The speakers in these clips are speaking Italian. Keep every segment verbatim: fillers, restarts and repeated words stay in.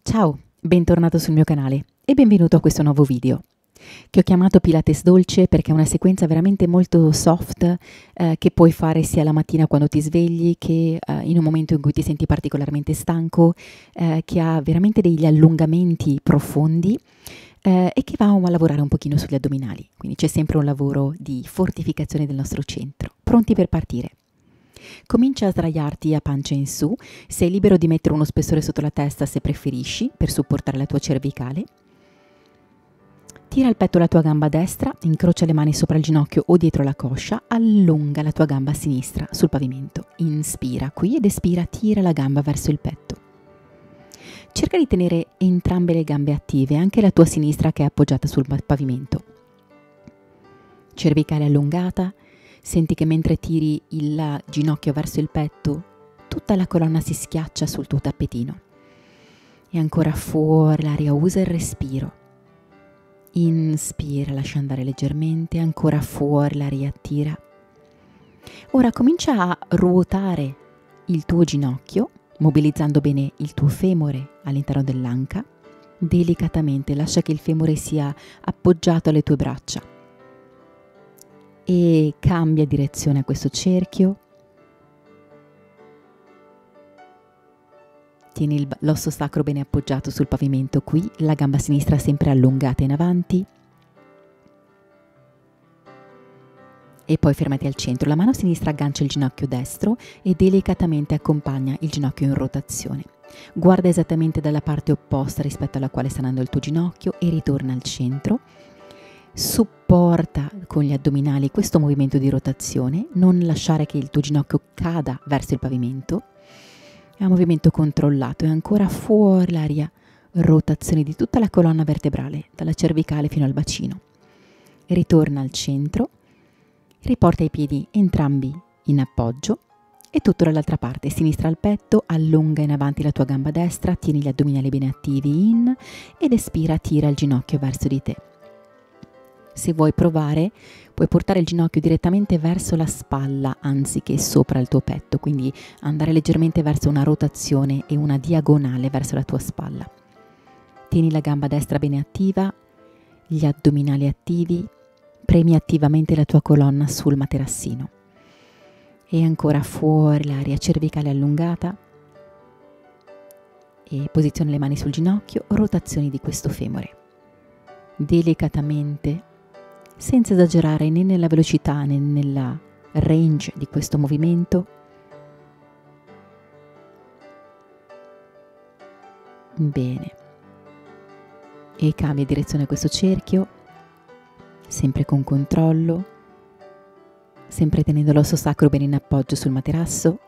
Ciao, bentornato sul mio canale e benvenuto a questo nuovo video che ho chiamato Pilates Dolce perché è una sequenza veramente molto soft eh, che puoi fare sia la mattina quando ti svegli che eh, in un momento in cui ti senti particolarmente stanco, eh, che ha veramente degli allungamenti profondi eh, e che va a lavorare un pochino sugli addominali. Quindi c'è sempre un lavoro di fortificazione del nostro centro. Pronti per partire? Comincia a sdraiarti a pancia in su, sei libero di mettere uno spessore sotto la testa se preferisci per supportare la tua cervicale. Tira al petto la tua gamba destra, incrocia le mani sopra il ginocchio o dietro la coscia, allunga la tua gamba sinistra sul pavimento. Inspira qui ed espira, tira la gamba verso il petto. Cerca di tenere entrambe le gambe attive, anche la tua sinistra che è appoggiata sul pavimento. Cervicale allungata. Senti che mentre tiri il ginocchio verso il petto, tutta la colonna si schiaccia sul tuo tappetino. E ancora fuori l'aria, usa il respiro. Inspira, lascia andare leggermente, ancora fuori l'aria, tira. Ora comincia a ruotare il tuo ginocchio, mobilizzando bene il tuo femore all'interno dell'anca. Delicatamente lascia che il femore sia appoggiato alle tue braccia. E cambia direzione a questo cerchio. Tieni l'osso sacro bene appoggiato sul pavimento qui, la gamba sinistra sempre allungata in avanti. E poi fermati al centro. La mano sinistra aggancia il ginocchio destro e delicatamente accompagna il ginocchio in rotazione. Guarda esattamente dalla parte opposta rispetto alla quale sta andando il tuo ginocchio e ritorna al centro. Supporta con gli addominali questo movimento di rotazione, non lasciare che il tuo ginocchio cada verso il pavimento. È un movimento controllato e ancora fuori l'aria, rotazione di tutta la colonna vertebrale, dalla cervicale fino al bacino. Ritorna al centro, riporta i piedi entrambi in appoggio e tutto dall'altra parte, sinistra al petto, allunga in avanti la tua gamba destra, tieni gli addominali bene attivi in ed espira, tira il ginocchio verso di te. Se vuoi provare, puoi portare il ginocchio direttamente verso la spalla anziché sopra il tuo petto, quindi andare leggermente verso una rotazione e una diagonale verso la tua spalla. Tieni la gamba destra bene attiva, gli addominali attivi, premi attivamente la tua colonna sul materassino. E ancora fuori l'aria, cervicale allungata e posiziona le mani sul ginocchio, rotazioni di questo femore. Delicatamente, senza esagerare né nella velocità né nella range di questo movimento. Bene. E cambia direzione a questo cerchio, sempre con controllo, sempre tenendo l'osso sacro bene in appoggio sul materasso.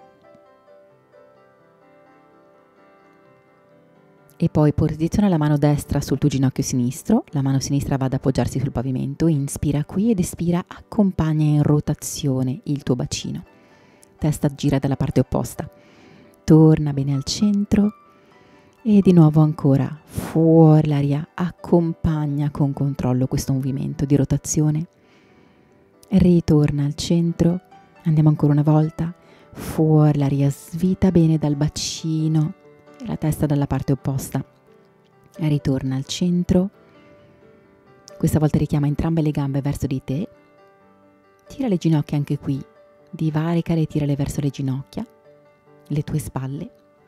E poi posiziona la mano destra sul tuo ginocchio sinistro, la mano sinistra va ad appoggiarsi sul pavimento, inspira qui ed espira, accompagna in rotazione il tuo bacino. Testa gira dalla parte opposta, torna bene al centro e di nuovo ancora fuori l'aria, accompagna con controllo questo movimento di rotazione. Ritorna al centro, andiamo ancora una volta, fuori l'aria, svita bene dal bacino. La testa dalla parte opposta, ritorna al centro, questa volta richiama entrambe le gambe verso di te, tira le ginocchia anche qui, divaricale e tirale verso le ginocchia, le tue spalle,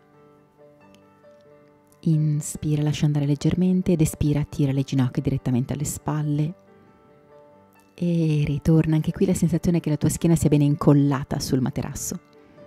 inspira, lascia andare leggermente ed espira, tira le ginocchia direttamente alle spalle e ritorna anche qui la sensazione che la tua schiena sia bene incollata sul materasso.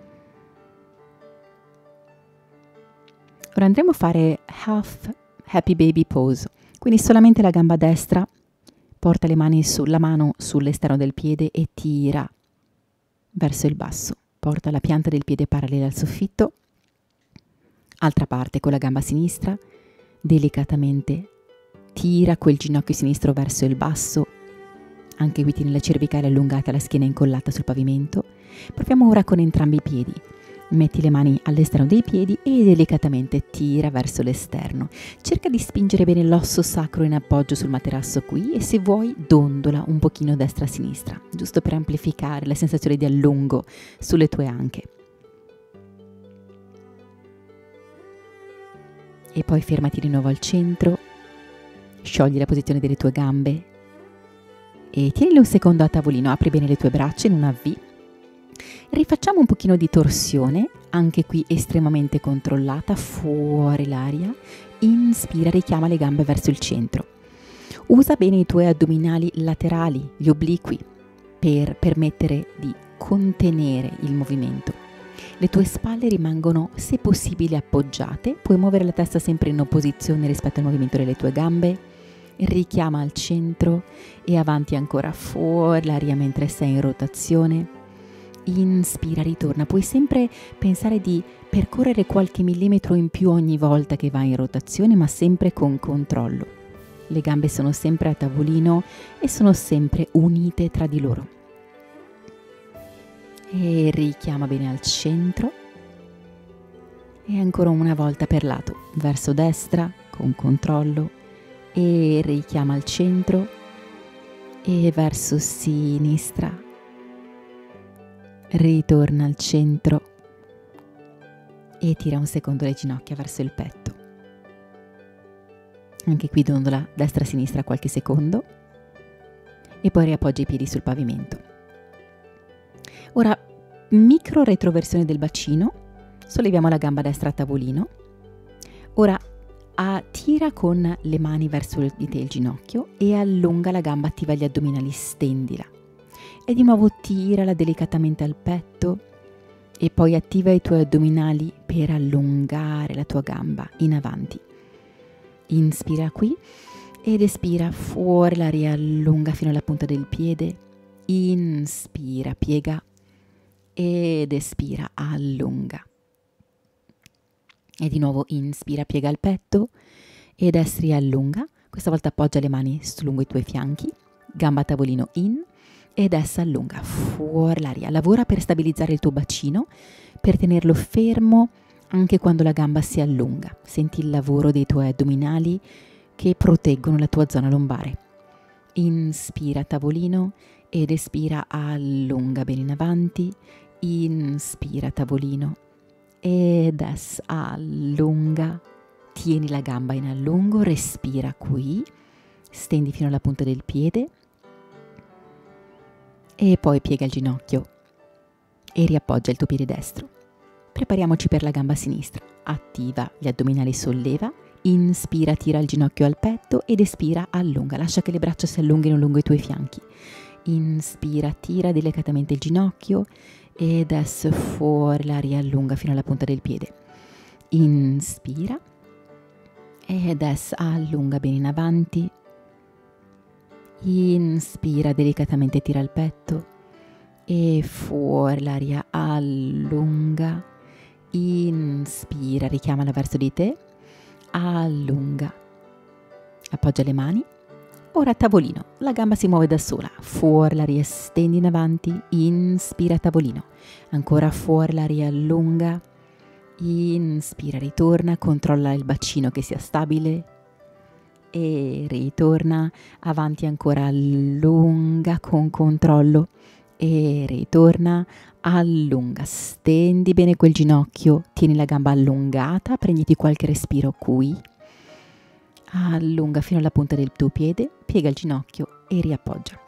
Ora andremo a fare half happy baby pose, quindi solamente la gamba destra, porta le mani su, la mano sull'esterno del piede e tira verso il basso, porta la pianta del piede parallela al soffitto, altra parte con la gamba sinistra, delicatamente tira quel ginocchio sinistro verso il basso, anche qui tieni la cervicale allungata, la schiena incollata sul pavimento. Proviamo ora con entrambi i piedi. Metti le mani all'esterno dei piedi e delicatamente tira verso l'esterno. Cerca di spingere bene l'osso sacro in appoggio sul materasso qui e se vuoi dondola un pochino destra-sinistra, giusto per amplificare la sensazione di allungo sulle tue anche. E poi fermati di nuovo al centro, sciogli la posizione delle tue gambe e tienile un secondo a tavolino, apri bene le tue braccia in una V. Rifacciamo un pochino di torsione, anche qui estremamente controllata, fuori l'aria, inspira, richiama le gambe verso il centro. Usa bene i tuoi addominali laterali, gli obliqui, per permettere di contenere il movimento. Le tue spalle rimangono, se possibile, appoggiate, puoi muovere la testa sempre in opposizione rispetto al movimento delle tue gambe, richiama al centro e avanti ancora, fuori l'aria mentre sei in rotazione. Inspira, ritorna, puoi sempre pensare di percorrere qualche millimetro in più ogni volta che vai in rotazione, ma sempre con controllo. Le gambe sono sempre a tavolino e sono sempre unite tra di loro. E richiama bene al centro e ancora una volta per lato, verso destra con controllo e richiama al centro e verso sinistra, ritorna al centro e tira un secondo le ginocchia verso il petto. Anche qui dondola destra-sinistra qualche secondo e poi riappoggia i piedi sul pavimento. Ora, micro retroversione del bacino, solleviamo la gamba destra a tavolino. Ora, a, tira con le mani verso di te il ginocchio e allunga la gamba, attiva gli addominali, stendila. E di nuovo tirala delicatamente al petto e poi attiva i tuoi addominali per allungare la tua gamba in avanti. Inspira qui ed espira fuori l'aria, allunga fino alla punta del piede. Inspira, piega ed espira, allunga. E di nuovo inspira, piega il petto ed estri, allunga. Questa volta appoggia le mani lungo i tuoi fianchi, gamba a tavolino in ed essa allunga, fuori l'aria. Lavora per stabilizzare il tuo bacino, per tenerlo fermo anche quando la gamba si allunga. Senti il lavoro dei tuoi addominali che proteggono la tua zona lombare. Inspira, tavolino, ed espira, allunga bene in avanti. Inspira, tavolino, ed es, allunga, tieni la gamba in allungo, respira qui, stendi fino alla punta del piede e poi piega il ginocchio e riappoggia il tuo piede destro. Prepariamoci per la gamba sinistra, attiva gli addominali, solleva, inspira, tira il ginocchio al petto ed espira, allunga, lascia che le braccia si allunghino lungo i tuoi fianchi. Inspira, tira delicatamente il ginocchio ed adesso fuori la riallunga fino alla punta del piede. Inspira e adesso allunga bene in avanti. Inspira, delicatamente tira il petto e fuori l'aria, allunga. Inspira, richiamala verso di te, allunga. Appoggia le mani. Ora a tavolino, la gamba si muove da sola, fuori l'aria, stendi in avanti, inspira, tavolino, ancora fuori l'aria, allunga, inspira, ritorna, controlla il bacino che sia stabile e ritorna, avanti ancora, allunga con controllo e ritorna, allunga, stendi bene quel ginocchio, tieni la gamba allungata, prenditi qualche respiro qui. Allunga fino alla punta del tuo piede, piega il ginocchio e riappoggia.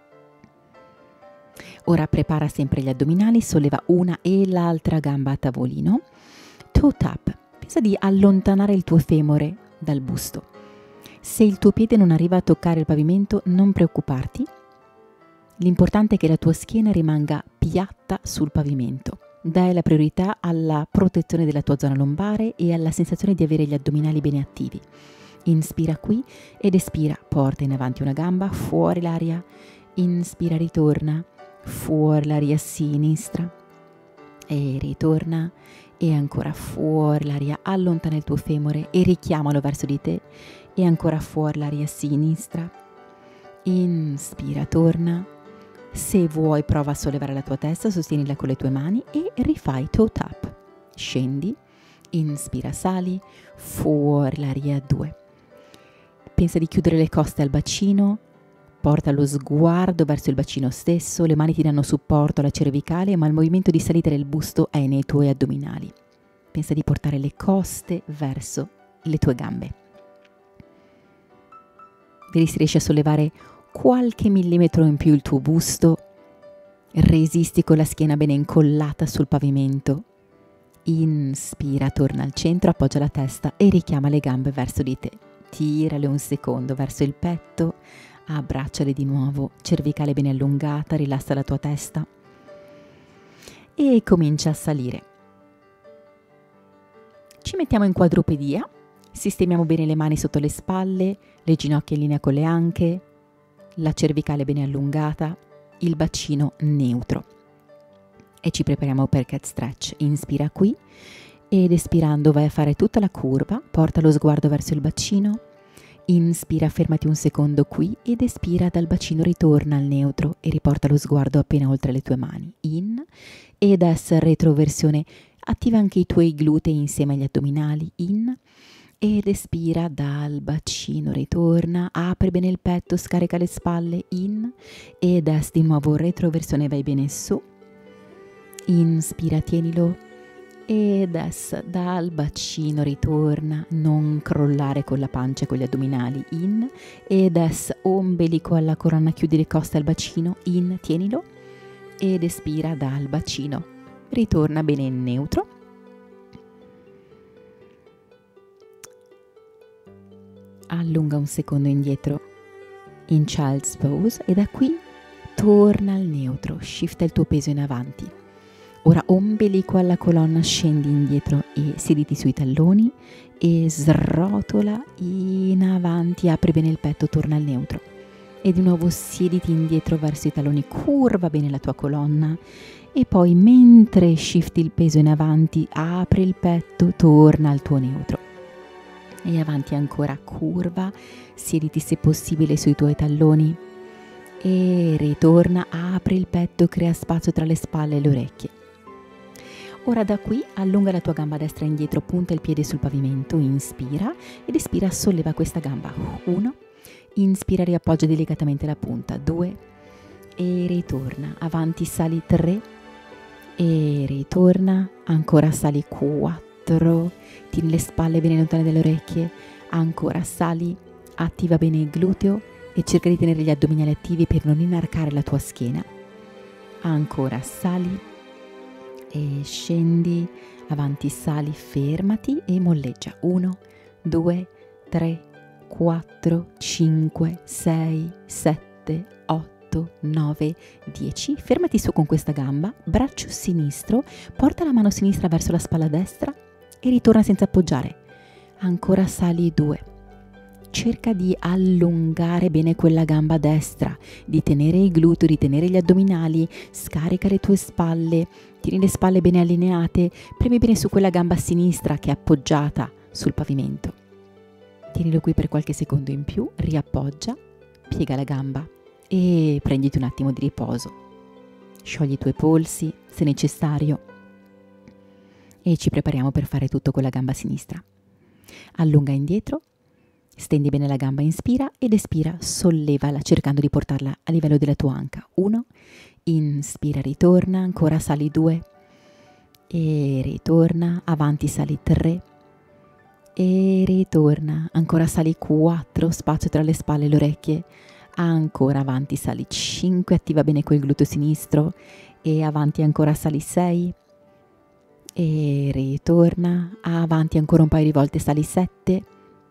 Ora prepara sempre gli addominali, solleva una e l'altra gamba a tavolino. Toe tap, pensa di allontanare il tuo femore dal busto. Se il tuo piede non arriva a toccare il pavimento, non preoccuparti. L'importante è che la tua schiena rimanga piatta sul pavimento. Dai la priorità alla protezione della tua zona lombare e alla sensazione di avere gli addominali bene attivi. Inspira qui ed espira, porta in avanti una gamba, fuori l'aria, inspira, ritorna, fuori l'aria a sinistra e ritorna e ancora fuori l'aria, allontana il tuo femore e richiamalo verso di te e ancora fuori l'aria a sinistra, inspira, torna, se vuoi prova a sollevare la tua testa, sostienila con le tue mani e rifai toe tap, scendi, inspira, sali, fuori l'aria a due. Pensa di chiudere le coste al bacino, porta lo sguardo verso il bacino stesso, le mani ti danno supporto alla cervicale, ma il movimento di salita del busto è nei tuoi addominali. Pensa di portare le coste verso le tue gambe. Vedi se riesci a sollevare qualche millimetro in più il tuo busto. Resisti con la schiena bene incollata sul pavimento. Inspira, torna al centro, appoggia la testa e richiama le gambe verso di te. Tirale un secondo verso il petto, abbracciale di nuovo, cervicale bene allungata, rilassa la tua testa e comincia a salire. Ci mettiamo in quadrupedia, sistemiamo bene le mani sotto le spalle, le ginocchia in linea con le anche, la cervicale bene allungata, il bacino neutro. E ci prepariamo per cat stretch. Inspira qui ed espirando vai a fare tutta la curva, porta lo sguardo verso il bacino, inspira, fermati un secondo qui ed espira, dal bacino ritorna al neutro e riporta lo sguardo appena oltre le tue mani. In ed es retroversione, attiva anche i tuoi glutei insieme agli addominali. In ed espira, dal bacino ritorna, apri bene il petto, scarica le spalle. In ed es di nuovo retroversione, vai bene su. Inspira, tienilo ed es, dal bacino ritorna, non crollare con la pancia e con gli addominali. In ed es, ombelico alla colonna, chiudi le coste al bacino. In, tienilo ed espira, dal bacino ritorna bene in neutro. Allunga un secondo indietro in Child's Pose e da qui torna al neutro, shifta il tuo peso in avanti. Ora ombelico alla colonna, scendi indietro e siediti sui talloni e srotola in avanti, apri bene il petto, torna al neutro. E di nuovo siediti indietro verso i talloni, curva bene la tua colonna e poi mentre shifti il peso in avanti, apri il petto, torna al tuo neutro. E avanti ancora, curva, siediti se possibile sui tuoi talloni e ritorna, apri il petto, crea spazio tra le spalle e le orecchie. Ora da qui allunga la tua gamba destra indietro, punta il piede sul pavimento, inspira ed espira, solleva questa gamba. Uno, inspira, riappoggia delicatamente la punta. Due, e ritorna, avanti, sali. Tre, e ritorna, ancora sali. Quattro, tieni le spalle bene lontane dalle orecchie, ancora sali, attiva bene il gluteo e cerca di tenere gli addominali attivi per non inarcare la tua schiena. Ancora sali e scendi, avanti, sali, fermati e molleggia. Uno, due, tre, quattro, cinque, sei, sette, otto, nove, dieci. Fermati su con questa gamba, braccio sinistro, porta la mano sinistra verso la spalla destra e ritorna senza appoggiare. Ancora sali. Due. Cerca di allungare bene quella gamba destra, di tenere il gluteo, di tenere gli addominali, scarica le tue spalle, tieni le spalle bene allineate, premi bene su quella gamba sinistra che è appoggiata sul pavimento. Tienilo qui per qualche secondo in più, riappoggia, piega la gamba e prenditi un attimo di riposo. Sciogli i tuoi polsi se necessario e ci prepariamo per fare tutto con la gamba sinistra. Allunga indietro. Stendi bene la gamba, inspira ed espira, sollevala cercando di portarla a livello della tua anca. Uno, inspira, ritorna, ancora sali. Due, e ritorna, avanti, sali. Tre, e ritorna, ancora sali. Quattro, spazio tra le spalle e le orecchie, ancora avanti, sali. Cinque, attiva bene quel gluteo sinistro e avanti, ancora sali. Sei, e ritorna, avanti ancora un paio di volte, sali. Sette,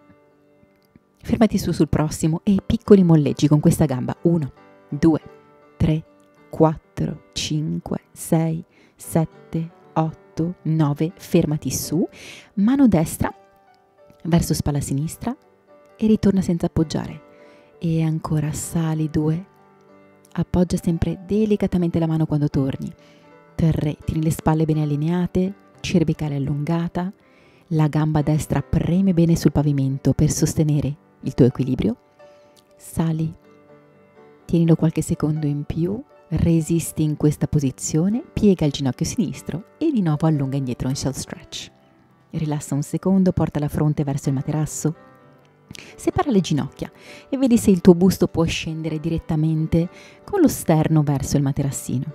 fermati su sul prossimo e piccoli molleggi con questa gamba. Uno, due, tre, quattro, cinque, sei, sette, otto, nove. Fermati su, mano destra verso spalla sinistra e ritorna senza appoggiare. E ancora sali. Due, appoggia sempre delicatamente la mano quando torni. Tre, tieni le spalle bene allineate, cervicale allungata, la gamba destra preme bene sul pavimento per sostenere il tuo equilibrio. Sali, tienilo qualche secondo in più, resisti in questa posizione, piega il ginocchio sinistro e di nuovo allunga indietro in shell stretch. Rilassa un secondo, porta la fronte verso il materasso, separa le ginocchia e vedi se il tuo busto può scendere direttamente con lo sterno verso il materassino.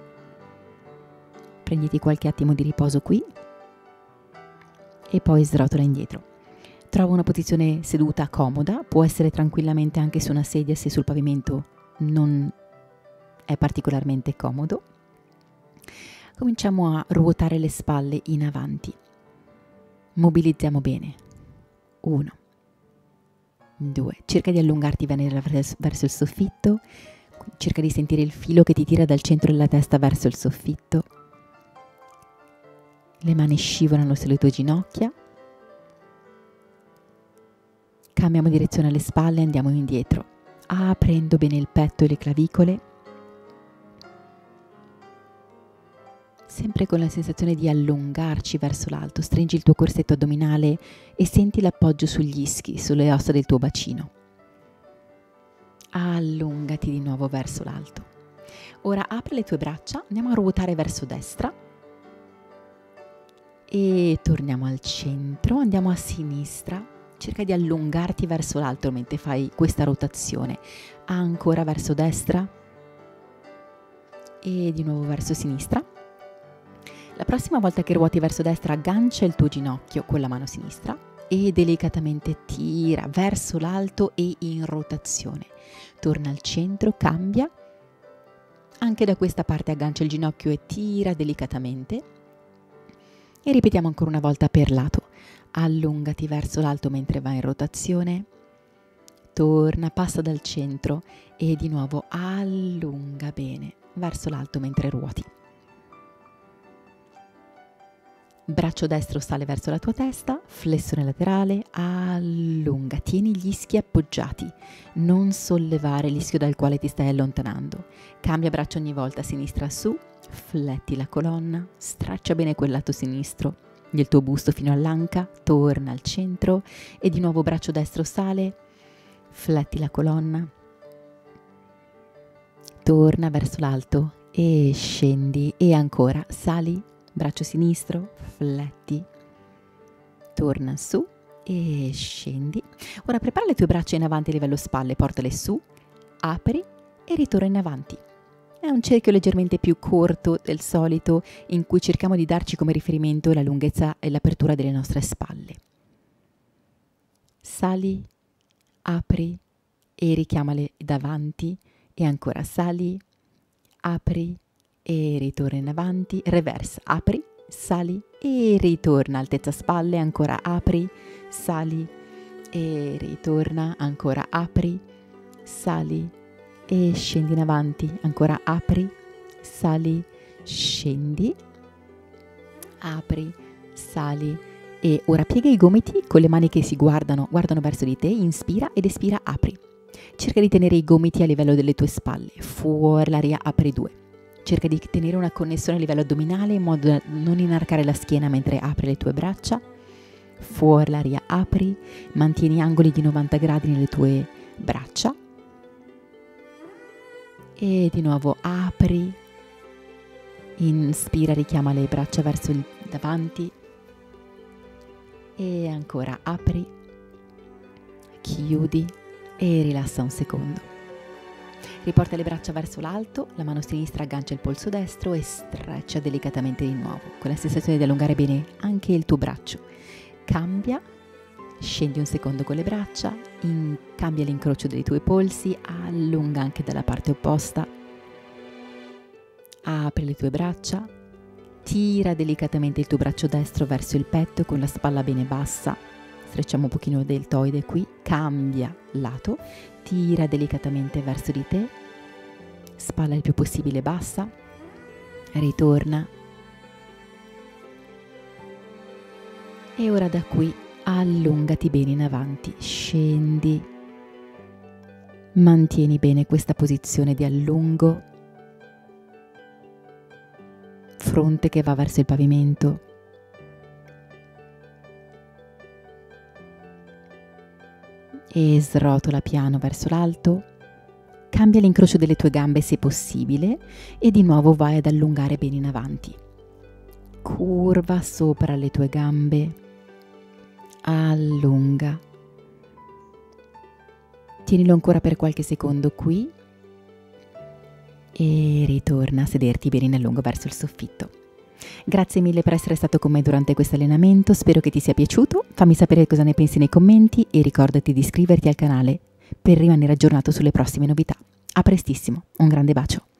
Prenditi qualche attimo di riposo qui e poi srotola indietro. Trova una posizione seduta comoda, può essere tranquillamente anche su una sedia se sul pavimento non è particolarmente comodo. Cominciamo a ruotare le spalle in avanti. Mobilizziamo bene. Uno, due. Cerca di allungarti bene verso il soffitto. Cerca di sentire il filo che ti tira dal centro della testa verso il soffitto. Le mani scivolano sulle tue ginocchia. Cambiamo direzione alle spalle e andiamo indietro, aprendo bene il petto e le clavicole, sempre con la sensazione di allungarci verso l'alto. Stringi il tuo corsetto addominale e senti l'appoggio sugli ischi, sulle ossa del tuo bacino. Allungati di nuovo verso l'alto. Ora apri le tue braccia, andiamo a ruotare verso destra e torniamo al centro, andiamo a sinistra. Cerca di allungarti verso l'alto mentre fai questa rotazione. Ancora verso destra e di nuovo verso sinistra. La prossima volta che ruoti verso destra, aggancia il tuo ginocchio con la mano sinistra e delicatamente tira verso l'alto e in rotazione. Torna al centro, cambia. Anche da questa parte aggancia il ginocchio e tira delicatamente. E ripetiamo ancora una volta per lato. Allungati verso l'alto mentre vai in rotazione, torna, passa dal centro e di nuovo allunga bene verso l'alto mentre ruoti. Braccio destro sale verso la tua testa, flessione laterale, allunga, tieni gli ischi appoggiati, non sollevare l'ischio dal quale ti stai allontanando. Cambia braccio ogni volta, sinistra su, fletti la colonna, straccia bene quel lato sinistro del tuo busto fino all'anca, torna al centro e di nuovo braccio destro sale, fletti la colonna, torna verso l'alto e scendi e ancora sali, braccio sinistro, fletti, torna su e scendi. Ora prepara le tue braccia in avanti a livello spalle, portale su, apri e ritorna in avanti. È un cerchio leggermente più corto del solito in cui cerchiamo di darci come riferimento la lunghezza e l'apertura delle nostre spalle. Sali, apri e richiamale davanti e ancora sali, apri e ritorna in avanti, reverse, apri, sali e ritorna, altezza spalle, ancora apri, sali e ritorna, ancora apri, sali e scendi in avanti, ancora apri, sali, scendi, apri, sali e ora piega i gomiti con le mani che si guardano, guardano verso di te, inspira ed espira, apri. Cerca di tenere i gomiti a livello delle tue spalle, fuori l'aria, apri due. Cerca di tenere una connessione a livello addominale in modo da non inarcare la schiena mentre apri le tue braccia, fuori l'aria, apri, mantieni angoli di novanta gradi nelle tue braccia. E di nuovo apri, inspira, richiama le braccia verso il davanti e ancora apri, chiudi e rilassa un secondo. Riporta le braccia verso l'alto, la mano sinistra aggancia il polso destro e streccia delicatamente di nuovo, con la sensazione di allungare bene anche il tuo braccio. Cambia, scendi un secondo con le braccia, in, cambia l'incrocio dei tuoi polsi, allunga anche dalla parte opposta, apri le tue braccia, tira delicatamente il tuo braccio destro verso il petto con la spalla bene bassa, strecciamo un pochino il deltoide qui, cambia lato, tira delicatamente verso di te, spalla il più possibile bassa, ritorna e ora da qui allungati bene in avanti, scendi, mantieni bene questa posizione di allungo, fronte che va verso il pavimento, e srotola piano verso l'alto, cambia l'incrocio delle tue gambe se possibile e di nuovo vai ad allungare bene in avanti, curva sopra le tue gambe, allunga, tienilo ancora per qualche secondo qui e ritorna a sederti bene in allungo verso il soffitto. Grazie mille per essere stato con me durante questo allenamento, spero che ti sia piaciuto, fammi sapere cosa ne pensi nei commenti e ricordati di iscriverti al canale per rimanere aggiornato sulle prossime novità. A prestissimo, un grande bacio!